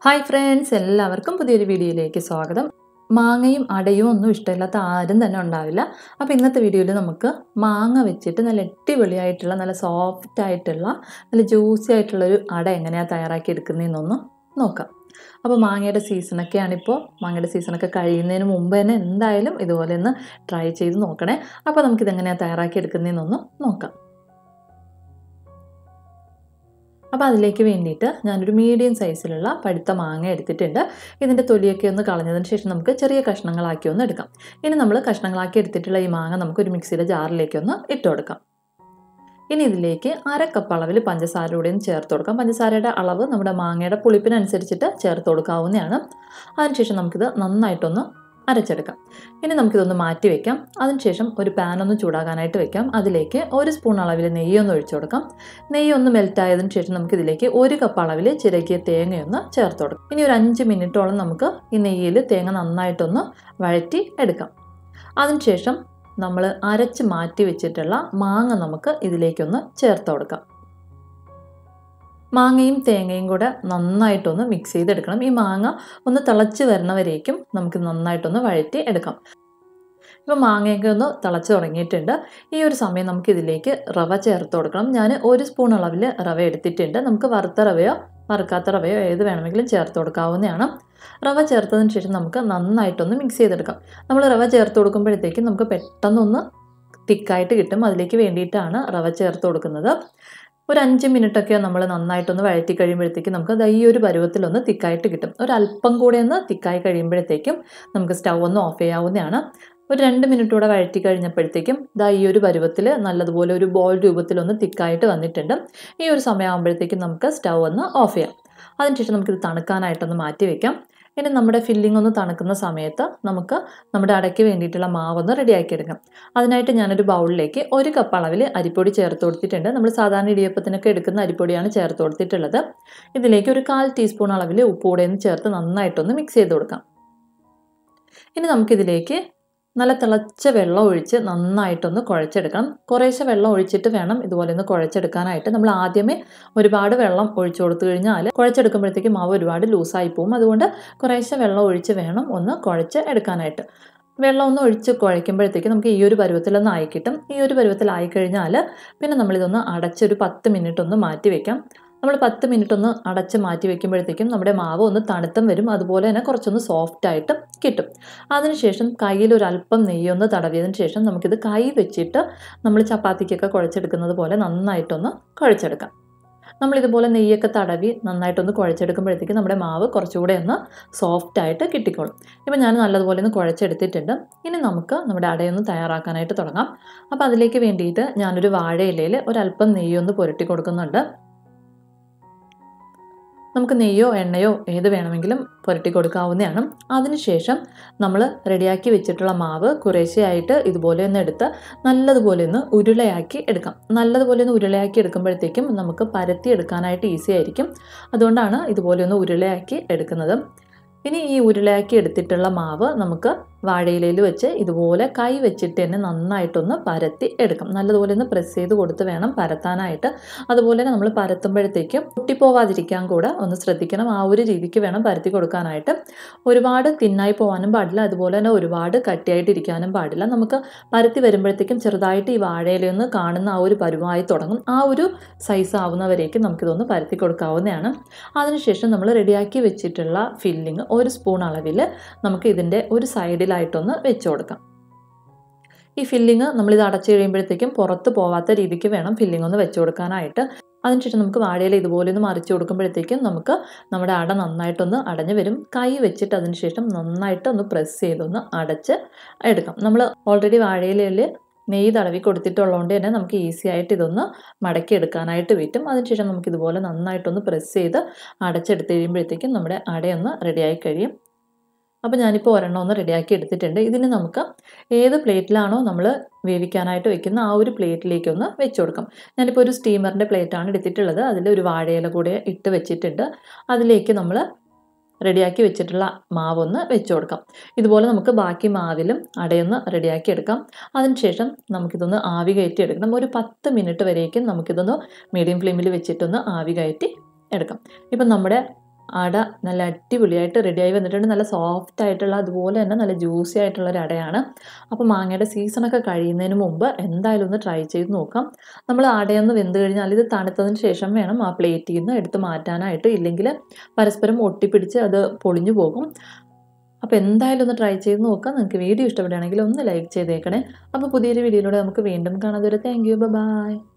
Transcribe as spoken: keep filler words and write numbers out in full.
Hi friends, എല്ലാവർക്കും പുതിയൊരു വീഡിയോയിലേക്ക് സ്വാഗതം. മാങ്ങയും അടയും ഒന്നും ഇഷ്ടമില്ലാത്ത ആരും തന്നെ ഉണ്ടാവില്ല. അപ്പോൾ ഇന്നത്തെ വീഡിയോയിൽ നമുക്ക് മാങ്ങ വെച്ചിട്ട് നല്ല അടിപൊളിയായിട്ടുള്ള നല്ല സോഫ്റ്റ് ആയിട്ടുള്ള നല്ല ജ്യൂസി ആയിട്ടുള്ളൊരു അട എങ്ങനെയാണ് തയ്യാറാക്കി എടുക്കുന്നതെന്നൊന്ന് നോക്കാം. അപ്പോൾ മാങ്ങയുടെ സീസണൊക്കെയാണിപ്പോൾ. മാങ്ങയുടെ സീസണൊക്കെ കഴിയുന്നതിന് മുമ്പ് തന്നെ എന്തായാലും ഇതുപോലെ ഒന്ന് ട്രൈ ചെയ്ത് നോക്കണേ. അപ്പോൾ നമുക്കിതെങ്ങനെയാണ് തയ്യാറാക്കി എടുക്കുന്നതെന്നൊന്ന് നോക്കാം. അപ്പോൾ അതിലേക്ക് വേണ്ടിയിട്ട് ഞാനൊരു മീഡിയം സൈസിലുള്ള പഴുത്ത മാങ്ങ എടുത്തിട്ടുണ്ട്. ഇതിൻ്റെ തൊലിയൊക്കെ ഒന്ന് കളഞ്ഞതിന് ശേഷം നമുക്ക് ചെറിയ കഷ്ണങ്ങളാക്കി ഒന്ന് എടുക്കാം. ഇനി നമ്മൾ കഷ്ണങ്ങളാക്കി എടുത്തിട്ടുള്ള ഈ മാങ്ങ നമുക്കൊരു മിക്സിയുടെ ജാറിലേക്ക് ഒന്ന് ഇട്ട് കൊടുക്കാം. ഇനി ഇതിലേക്ക് അര കപ്പ് അളവിൽ പഞ്ചസാര കൂടെയും ചേർത്ത് കൊടുക്കാം. പഞ്ചസാരയുടെ അളവ് നമ്മുടെ മാങ്ങയുടെ പുളിപ്പിനനുസരിച്ചിട്ട് ചേർത്ത് കൊടുക്കാവുന്നതാണ്. അതിനുശേഷം നമുക്കിത് നന്നായിട്ടൊന്ന് അരച്ചെടുക്കാം. ഇനി നമുക്കിതൊന്ന് മാറ്റി വെക്കാം. അതിനുശേഷം ഒരു പാൻ ഒന്ന് ചൂടാകാനായിട്ട് വെക്കാം. അതിലേക്ക് ഒരു സ്പൂൺ അളവിൽ നെയ്യൊന്ന് ഒഴിച്ചു കൊടുക്കാം. നെയ്യൊന്ന് മെൽറ്റ് ആയതിനു ശേഷം നമുക്കിതിലേക്ക് ഒരു കപ്പ് അളവിൽ ചിരകിയ തേങ്ങയൊന്ന് ചേർത്ത് കൊടുക്കാം. ഇനി ഒരു അഞ്ച് മിനിറ്റോളം നമുക്ക് ഈ നെയ്യിൽ തേങ്ങ നന്നായിട്ടൊന്ന് വഴറ്റി എടുക്കാം. അതിനുശേഷം നമ്മൾ അരച്ച് മാറ്റി വെച്ചിട്ടുള്ള മാങ്ങ നമുക്ക് ഇതിലേക്കൊന്ന് ചേർത്ത് കൊടുക്കാം. മാങ്ങയും തേങ്ങയും കൂടെ നന്നായിട്ടൊന്ന് മിക്സ് ചെയ്തെടുക്കണം. ഈ മാങ്ങ ഒന്ന് തിളച്ച് വരുന്നവരേക്കും നമുക്ക് നന്നായിട്ടൊന്ന് വഴറ്റി എടുക്കാം. ഇപ്പോൾ മാങ്ങയൊക്കെ ഒന്ന് തിളച്ച് തുടങ്ങിയിട്ടുണ്ട്. ഈ ഒരു സമയം നമുക്കിതിലേക്ക് റവ ചേർത്ത് കൊടുക്കണം. ഞാൻ ഒരു സ്പൂൺ അളവിൽ റവ എടുത്തിട്ടുണ്ട്. നമുക്ക് വറുത്ത റവയോ വറുക്കാത്ത റവയോ ഏത് വേണമെങ്കിലും ചേർത്ത് കൊടുക്കാവുന്നതാണ്. റവ ചേർത്തതിന് ശേഷം നമുക്ക് നന്നായിട്ടൊന്ന് മിക്സ് ചെയ്തെടുക്കാം. നമ്മൾ റവ ചേർത്ത് കൊടുക്കുമ്പോഴത്തേക്കും നമുക്ക് പെട്ടെന്നൊന്ന് തിക്കായിട്ട് കിട്ടും. അതിലേക്ക് വേണ്ടിയിട്ടാണ് റവ ചേർത്ത് കൊടുക്കുന്നത്. ഒരു അഞ്ച് മിനിറ്റൊക്കെ നമ്മൾ നന്നായിട്ടൊന്ന് വഴറ്റി കഴിയുമ്പോഴത്തേക്കും നമുക്ക് ഈ ഒരു പരുവത്തിലൊന്ന് തിക്കായിട്ട് കിട്ടും. ഒരല്പം കൂടെ ഒന്ന് തിക്കായി കഴിയുമ്പോഴത്തേക്കും നമുക്ക് സ്റ്റൗ ഒന്ന് ഓഫ് ചെയ്യാവുന്നതാണ്. ഒരു രണ്ട് മിനിറ്റ് കൂടെ വഴറ്റി കഴിഞ്ഞപ്പോഴത്തേക്കും ദാ ഈ ഒരു പരുവത്തിൽ നല്ലതുപോലെ ഒരു ബോൾ രൂപത്തിലൊന്ന് തിക്കായിട്ട് വന്നിട്ടുണ്ട്. ഈ ഒരു സമയമാകുമ്പോഴത്തേക്കും നമുക്ക് സ്റ്റൗ ഒന്ന് ഓഫ് ചെയ്യാം. അതിനുശേഷം നമുക്കിത് തണുക്കാനായിട്ടൊന്ന് മാറ്റി വയ്ക്കാം. ഇനി നമ്മുടെ ഫില്ലിംഗ് ഒന്ന് തണുക്കുന്ന സമയത്ത് നമുക്ക് നമ്മുടെ അടയ്ക്ക് വേണ്ടിയിട്ടുള്ള മാവൊന്ന് റെഡിയാക്കി എടുക്കാം. അതിനായിട്ട് ഞാനൊരു ബൗളിലേക്ക് ഒരു കപ്പ് അളവിൽ അരിപ്പൊടി ചേർത്ത് കൊടുത്തിട്ടുണ്ട്. നമ്മൾ സാധാരണ ഇടിയപ്പത്തിനൊക്കെ എടുക്കുന്ന അരിപ്പൊടിയാണ് ചേർത്ത് കൊടുത്തിട്ടുള്ളത്. ഇതിലേക്ക് ഒരു കാൽ ടീസ്പൂൺ അളവിൽ ഉപ്പ് കൂടെ ഒന്ന് ചേർത്ത് നന്നായിട്ടൊന്ന് മിക്സ് ചെയ്ത് കൊടുക്കാം. ഇനി നമുക്കിതിലേക്ക് നല്ല തിളച്ച വെള്ളം ഒഴിച്ച് നന്നായിട്ടൊന്ന് കുഴച്ചെടുക്കണം. കുറേശ്ശെ വെള്ളം ഒഴിച്ചിട്ട് വേണം ഇതുപോലെ ഒന്ന് കുഴച്ചെടുക്കാനായിട്ട്. നമ്മൾ ആദ്യമേ ഒരുപാട് വെള്ളം ഒഴിച്ചു കൊടുത്തു കഴിഞ്ഞാൽ കുഴച്ചെടുക്കുമ്പോഴത്തേക്കും മാവ് ഒരുപാട് ലൂസായി പോകും. അതുകൊണ്ട് കുറേശ്ശെ വെള്ളം ഒഴിച്ച് വേണം ഒന്ന് കുഴച്ച് എടുക്കാനായിട്ട്. വെള്ളം ഒന്ന് ഒഴിച്ച് കുഴയ്ക്കുമ്പോഴത്തേക്കും നമുക്ക് ഈ ഒരു പരുവത്തിലൊന്ന് ആയി കിട്ടും. ഈ ഒരു പരുവത്തിലായി കഴിഞ്ഞാൽ പിന്നെ നമ്മളിതൊന്ന് അടച്ചൊരു പത്ത് മിനിറ്റ് ഒന്ന് മാറ്റി വയ്ക്കാം. നമ്മൾ പത്ത് മിനിറ്റ് ഒന്ന് അടച്ച് മാറ്റി വെക്കുമ്പോഴത്തേക്കും നമ്മുടെ മാവ് ഒന്ന് തണുത്തും വരും. അതുപോലെ തന്നെ കുറച്ചൊന്ന് സോഫ്റ്റ് ആയിട്ട് കിട്ടും. അതിനുശേഷം കയ്യിൽ ഒരു അല്പം നെയ്യൊന്ന് തടവിയതിന് ശേഷം നമുക്കിത് കൈ വെച്ചിട്ട് നമ്മൾ ചപ്പാത്തിക്കൊക്കെ കുഴച്ചെടുക്കുന്നത് പോലെ നന്നായിട്ടൊന്ന് കുഴച്ചെടുക്കാം. നമ്മളിതുപോലെ നെയ്യൊക്കെ തടവി നന്നായിട്ടൊന്ന് കുഴച്ചെടുക്കുമ്പോഴത്തേക്കും നമ്മുടെ മാവ് കുറച്ചുകൂടെ ഒന്ന് സോഫ്റ്റ് ആയിട്ട് കിട്ടിക്കോളും. ഇപ്പോൾ ഞാൻ നല്ലതുപോലെ ഒന്ന് കുഴച്ചെടുത്തിട്ടുണ്ട്. ഇനി നമുക്ക് നമ്മുടെ അടയൊന്ന് തയ്യാറാക്കാനായിട്ട് തുടങ്ങാം. അപ്പോൾ അതിലേക്ക് വേണ്ടിയിട്ട് ഞാനൊരു വാഴയിലയിൽ ഒരല്പം നെയ്യൊന്ന് പുരട്ടി കൊടുക്കുന്നുണ്ട്. നമുക്ക് നെയ്യോ എണ്ണയോ ഏത് വേണമെങ്കിലും പുരട്ടി കൊടുക്കാവുന്നതാണ്. അതിനുശേഷം നമ്മൾ റെഡിയാക്കി വെച്ചിട്ടുള്ള മാവ് കുറേശ്ശെയായിട്ട് ഇതുപോലെ ഒന്ന് എടുത്ത് നല്ലതുപോലെ ഒന്ന് ഉരുളയാക്കി എടുക്കാം. നല്ലതുപോലെ ഒന്ന് ഉരുളയാക്കി എടുക്കുമ്പോഴത്തേക്കും നമുക്ക് പരത്തി എടുക്കാനായിട്ട് ഈസി ആയിരിക്കും. അതുകൊണ്ടാണ് ഇതുപോലെ ഒന്ന് ഉരുളയാക്കി എടുക്കുന്നത്. ഇനി ഈ ഉരുളയാക്കി എടുത്തിട്ടുള്ള മാവ് നമുക്ക് വാഴയിലയിൽ വെച്ച് ഇതുപോലെ കൈ വെച്ചിട്ട് തന്നെ നന്നായിട്ടൊന്ന് പരത്തി എടുക്കാം. നല്ലതുപോലെ ഒന്ന് പ്രസ് ചെയ്ത് കൊടുത്ത് വേണം പരത്താനായിട്ട്. അതുപോലെ തന്നെ നമ്മൾ പരത്തുമ്പോഴത്തേക്കും പൊട്ടിപ്പോവാതിരിക്കാൻ കൂടെ ഒന്ന് ശ്രദ്ധിക്കണം. ആ ഒരു രീതിക്ക് വേണം പരത്തി കൊടുക്കാനായിട്ട്. ഒരുപാട് തിന്നായി പോകാനും പാടില്ല, അതുപോലെ തന്നെ ഒരുപാട് കട്ടിയായിട്ടിരിക്കാനും പാടില്ല. നമുക്ക് പരത്തി വരുമ്പോഴത്തേക്കും ചെറുതായിട്ട് ഈ വാഴയിലൊന്ന് കാണുന്ന ആ ഒരു പരുവമായി തുടങ്ങും. ആ ഒരു സൈസ് ആവുന്നവരേക്കും നമുക്കിതൊന്ന് പരത്തി കൊടുക്കാവുന്നതാണ്. അതിനുശേഷം നമ്മൾ റെഡിയാക്കി വെച്ചിട്ടുള്ള ഫില്ലിങ് ഒരു സ്പൂൺ അളവിൽ നമുക്ക് ഇതിൻ്റെ ഒരു സൈഡിലായിട്ടൊന്ന് വെച്ച് കൊടുക്കാം. ഈ ഫില്ലിങ് നമ്മളിത് അടച്ചു കഴിയുമ്പോഴത്തേക്കും പുറത്ത് പോവാത്ത രീതിക്ക് വേണം ഫില്ലിങ് ഒന്ന് വെച്ച് കൊടുക്കാനായിട്ട്. അതിനുശേഷം നമുക്ക് വാഴയില ഇതുപോലെ ഒന്ന് മറിച്ച് കൊടുക്കുമ്പോഴത്തേക്കും നമുക്ക് നമ്മുടെ അട നന്നായിട്ടൊന്ന് അടഞ്ഞു വരും. കൈ വെച്ചിട്ട് അതിനുശേഷം നന്നായിട്ട് ഒന്ന് പ്രസ് ചെയ്തൊന്ന് അടച്ച് എടുക്കാം. നമ്മൾ ഓൾറെഡി വാഴയിലയിൽ നെയ്യ് തടവി കൊടുത്തിട്ടുള്ളതുകൊണ്ട് തന്നെ നമുക്ക് ഈസി ആയിട്ട് ഇതൊന്ന് മടക്കി എടുക്കാനായിട്ട് പറ്റും. അതിനുശേഷം നമുക്കിതുപോലെ നന്നായിട്ടൊന്ന് പ്രസ് ചെയ്ത് അടച്ചെടുത്ത് കഴിയുമ്പോഴത്തേക്കും നമ്മുടെ അടയൊന്ന് റെഡിയായി കഴിയും. അപ്പോൾ ഞാനിപ്പോൾ ഒരെണ്ണം ഒന്ന് റെഡിയാക്കി എടുത്തിട്ടുണ്ട്. ഇതിന് നമുക്ക് ഏത് പ്ലേറ്റിലാണോ നമ്മൾ വേവിക്കാനായിട്ട് വെക്കുന്ന ആ ഒരു പ്ലേറ്റിലേക്കൊന്ന് വെച്ച് കൊടുക്കാം. ഞാനിപ്പോൾ ഒരു സ്റ്റീമറിൻ്റെ പ്ലേറ്റാണ് എടുത്തിട്ടുള്ളത്. അതിൽ ഒരു വാഴയില കൂടെ ഇട്ട് വെച്ചിട്ടുണ്ട്. അതിലേക്ക് നമ്മൾ റെഡിയാക്കി വെച്ചിട്ടുള്ള മാവൊന്ന് വെച്ച് കൊടുക്കാം. ഇതുപോലെ നമുക്ക് ബാക്കി മാവിലും അടയൊന്ന് റെഡിയാക്കി എടുക്കാം. അതിനുശേഷം നമുക്കിതൊന്ന് ആവി കയറ്റി എടുക്കണം. ഒരു പത്ത് മിനിറ്റ് വരേക്കും നമുക്കിതൊന്ന് മീഡിയം ഫ്ലെയിമിൽ വെച്ചിട്ടൊന്ന് ആവി കയറ്റി എടുക്കാം. ഇപ്പം നമ്മുടെ അട നല്ല അടിപൊളിയായിട്ട് റെഡിയായി വന്നിട്ടുണ്ട്. നല്ല സോഫ്റ്റ് ആയിട്ടുള്ള അതുപോലെ തന്നെ നല്ല ജ്യൂസി ആയിട്ടുള്ള ഒരു അടയാണ്. അപ്പോൾ മാങ്ങയുടെ സീസണൊക്കെ കഴിയുന്നതിന് മുമ്പ് എന്തായാലും ഒന്ന് ട്രൈ ചെയ്ത് നോക്കാം. നമ്മൾ അടയൊന്ന് വെന്ത് കഴിഞ്ഞാൽ ഇത് തണുത്തതിന് ശേഷം വേണം ആ പ്ലേറ്റിൽ നിന്ന് എടുത്ത് മാറ്റാനായിട്ട്. ഇല്ലെങ്കിൽ പരസ്പരം ഒട്ടിപ്പിടിച്ച് അത് പൊളിഞ്ഞു പോകും. അപ്പോൾ എന്തായാലും ഒന്ന് ട്രൈ ചെയ്ത് നോക്കാം. നിങ്ങൾക്ക് വീഡിയോ ഇഷ്ടപ്പെടുകയാണെങ്കിൽ ഒന്ന് ലൈക്ക് ചെയ്തേക്കണേ. അപ്പോൾ പുതിയൊരു വീഡിയോയിലൂടെ നമുക്ക് വീണ്ടും കാണാം. അതുവരെ താങ്ക് യു. ബൈ.